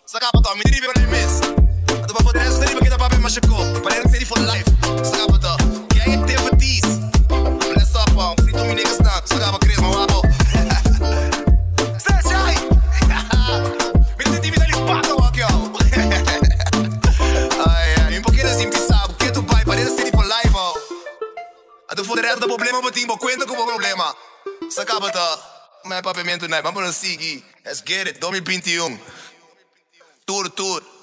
Sacapa to, mi derivi per il mess. Dopo fotere adesso deriva che da papà ma scecco. Parere seri for life. Sacapa to, che hai te fatis. Bless up, un frito mi nigga stand. Sacapa crisma, wapo. Stai c'hai. Mi sentivi dall'impatto, occhio. Un pochino si impissava, che tu vai, parere seri for life, oh. Dopo fotere adesso da problema, ma timbo, cuento come problema. Sacapa to. Mijn papemento, nee, vamos a seguir. Let's get it, 2021. Tour.